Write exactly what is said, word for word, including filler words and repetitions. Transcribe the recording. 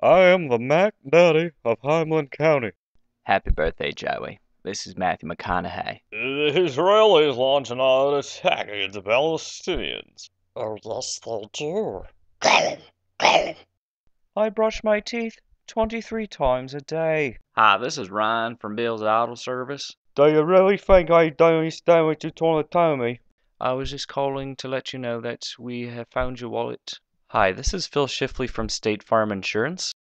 I am the Mac Daddy of Highland County. Happy birthday, Joey. This is Matthew McConaughey. The Israelis launch another attack against the Palestinians. Oh, yes, they do. Gollum, Gollum. I brush my teeth twenty-three times a day. Hi, this is Ryan from Bill's Auto Service. Do you really think I don't understand what you're trying to tell me? I was just calling to let you know that we have found your wallet. Hi, this is Phil Shifley from State Farm Insurance.